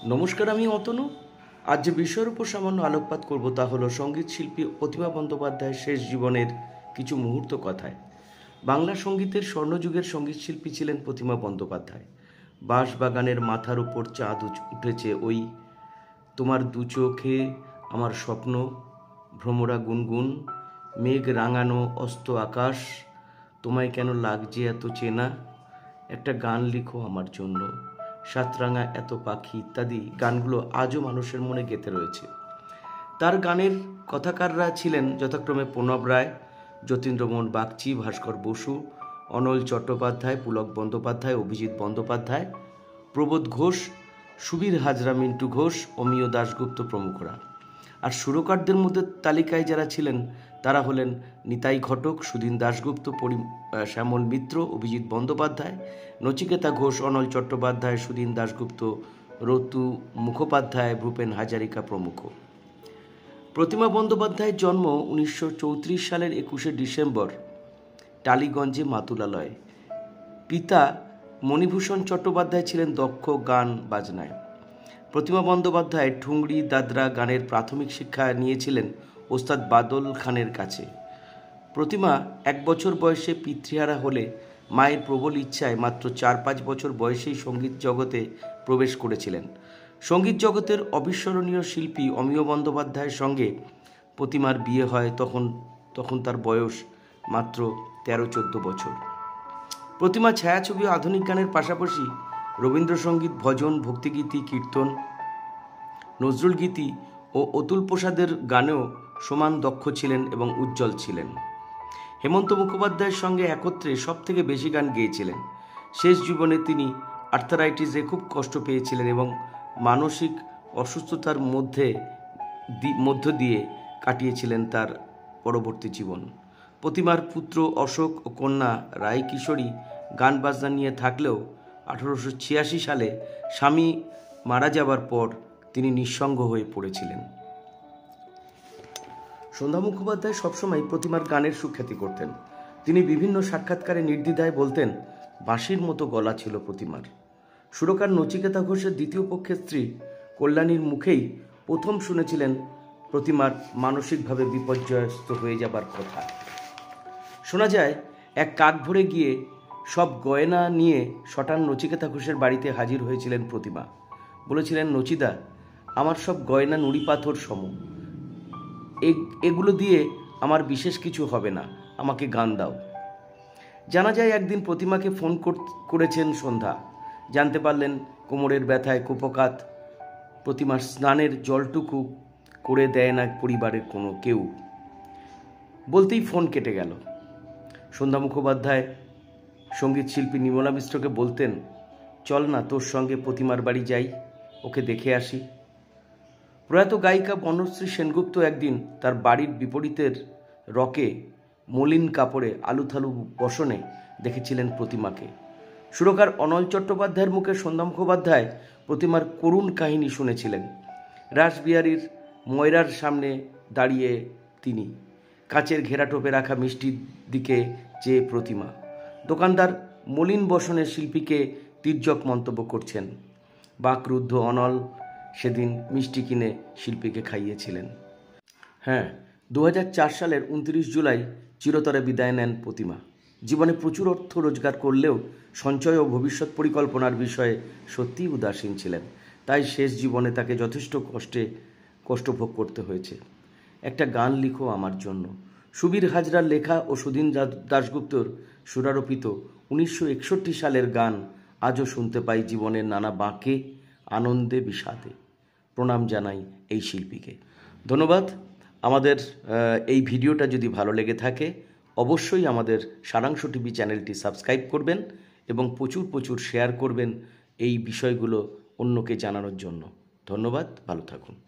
নমস্কার, আমি অতনু। আজ যে বিষয়ের উপর সামান্য আলোকপাত করব তা হলো সঙ্গীত শিল্পী প্রতিমা বন্দ্যোপাধ্যায়ের শেষ জীবনের কিছু মুহূর্ত কথায়। বাংলা সঙ্গীতের স্বর্ণযুগের সঙ্গীত শিল্পী ছিলেন প্রতিমা বন্দ্যোপাধ্যায়। বাঁশবাগানের মাথার উপর চাঁদ উঠেছে ওই, তোমার দু চোখে আমার স্বপ্ন, ভ্রমরা গুনগুন, মেঘ রাঙানো অস্ত আকাশ, তোমায় কেন লাগছে এত চেনা, একটা গান লিখো আমার জন্য, সাতরাঙা এত পাখি ইত্যাদি গানগুলো আজও মানুষের মনে গেঁথে রয়েছে। তার গানের কথাকাররা ছিলেন যথাক্রমে প্রণব রায়, যতীন্দ্রমোহন বাগচি, ভাস্কর বসু, অনল চট্টোপাধ্যায়, পুলক বন্দ্যোপাধ্যায়, অভিজিৎ বন্দ্যোপাধ্যায়, প্রবোধ ঘোষ, সুবীর হাজরা, মিন্টু ঘোষ, অমিয় দাশগুপ্ত প্রমুখরা। আর সুরকারদের মধ্যে তালিকায় যারা ছিলেন তারা হলেন নিতাই ঘটক, সুধীন দাশগুপ্ত, শ্যামল মিত্র, অভিজিৎ বন্দ্যোপাধ্যায়, নচিকেতা ঘোষ, অনল চট্টোপাধ্যায়, সুধীন দাশগুপ্ত, রতু মুখোপাধ্যায়, ভূপেন হাজারিকা প্রমুখ। প্রতিমা বন্দ্যোপাধ্যায়ের জন্ম 1934 সালের 21শে ডিসেম্বর টালিগঞ্জে মাতুলালয়ে। পিতা মণিভূষণ চট্টোপাধ্যায় ছিলেন দক্ষ গান বাজনায়। প্রতিমা বন্দ্যোপাধ্যায় ঠুংরি দাদরা গানের প্রাথমিক শিক্ষা নিয়েছিলেন ওস্তাদ বাদল খানের কাছে। প্রতিমা 1 বছর বয়সে পিতৃহারা হলে মায়ের প্রবল ইচ্ছায় মাত্র 4-5 বছর বয়সেই সঙ্গীত জগতে প্রবেশ করেছিলেন। সঙ্গীত জগতের অবিস্মরণীয় শিল্পী অমিয় বন্দ্যোপাধ্যায়ের সঙ্গে প্রতিমার বিয়ে হয়। তখন তার বয়স মাত্র 13-14 বছর। প্রতিমা ছায়াছবি ও আধুনিক গানের পাশাপাশি রবীন্দ্রসঙ্গীত, ভজন, ভক্তিগীতি, কীর্তন, নজরুল গীতি ও অতুল প্রসাদের গানেও সমান দক্ষ ছিলেন এবং উজ্জ্বল ছিলেন। হেমন্ত মুখোপাধ্যায়ের সঙ্গে একত্রে সবথেকে বেশি গান গেয়েছিলেন। শেষ জীবনে তিনি আর্থারাইটিসে খুব কষ্ট পেয়েছিলেন এবং মানসিক অসুস্থতার মধ্য দিয়ে কাটিয়েছিলেন তার পরবর্তী জীবন। প্রতিমার পুত্র অশোক ও কন্যা রায় কিশোরী গান বাজনা নিয়ে থাকলেও 1886 সালে স্বামী মারা যাবার পর তিনি নিঃসঙ্গ হয়ে পড়েছিলেন। সন্ধ্যা মুখোপাধ্যায় সবসময় প্রতিমার গানের সুখ্যাতি করতেন। তিনি বিভিন্ন সাক্ষাৎকারে নির্দ্বিধায় বলতেন, বাঁশির মতো গলা ছিল প্রতিমার। সুরকার নচিকেতা ঘোষের দ্বিতীয় পক্ষের স্ত্রী কল্যাণীর মুখেই প্রথম শুনেছিলেন প্রতিমার মানসিকভাবে বিপর্যস্ত হয়ে যাবার কথা। শোনা যায়, এক কাক ভরে গিয়ে সব গয়না নিয়ে শটান নচিকেতা ঘোষের বাড়িতে হাজির হয়েছিলেন প্রতিমা। বলেছিলেন, নচিদা, আমার সব গয়না নুড়ি পাথর সম, এগুলো দিয়ে আমার বিশেষ কিছু হবে না, আমাকে গান দাও। জানা যায় একদিন প্রতিমাকে ফোন করেছেন সন্ধ্যা। জানতে পারলেন কোমরের ব্যথায় কুপকাত, প্রতিমার স্নানের জলটুকু করে দেয় না পরিবারের কোনো কেউ। বলতেই ফোন কেটে গেল। সন্ধ্যা মুখোপাধ্যায় সঙ্গীত শিল্পী নির্মলা মিশ্রকে বলতেন, চল না তোর সঙ্গে প্রতিমার বাড়ি যাই, ওকে দেখে আসি। প্রয়াত গায়িকা বনশ্রী সেনগুপ্ত একদিন তার বাড়ির বিপরীতের রকে মলিন কাপড়ে আলুথালু বসনে দেখেছিলেন প্রতিমাকে। সুরকার অনল চট্টোপাধ্যায়ের মুখে সন্ধ্যা মুখোপাধ্যায় প্রতিমার করুণ কাহিনী শুনেছিলেন। রাসবিহারীর ময়রার সামনে দাঁড়িয়ে তিনি, কাচের ঘেরাটোপে রাখা মিষ্টির দিকে চেয়ে প্রতিমা। দোকানদার মলিন বসনের শিল্পীকে তির্যক মন্তব্য করছেন। বাকরুদ্ধ অনল সেদিন মিষ্টি কিনে শিল্পীকে খাইয়েছিলেন। হ্যাঁ, 2004 সালের 29 জুলাই চিরতরে বিদায় নেন প্রতিমা। জীবনে প্রচুর অর্থ রোজগার করলেও সঞ্চয় ও ভবিষ্যৎ পরিকল্পনার বিষয়ে সত্যিই উদাসীন ছিলেন। তাই শেষ জীবনে তাকে যথেষ্ট কষ্ট ভোগ করতে হয়েছে। একটা গান লিখো আমার জন্য, সুবীর হাজরার লেখা ও সুধীন দাশগুপ্তর সুরারোপিত 1961 সালের গান আজও শুনতে পাই জীবনের নানা বাঁকে, আনন্দে, বিষাদে। প্রণাম জানাই এই শিল্পীকে। ধন্যবাদ। আমাদের এই ভিডিওটা যদি ভালো লেগে থাকে অবশ্যই আমাদের সারাংশ টিভি চ্যানেলটি সাবস্ক্রাইব করবেন এবং প্রচুর শেয়ার করবেন এই বিষয়গুলো অন্যকে জানানোর জন্য। ধন্যবাদ, ভালো থাকুন।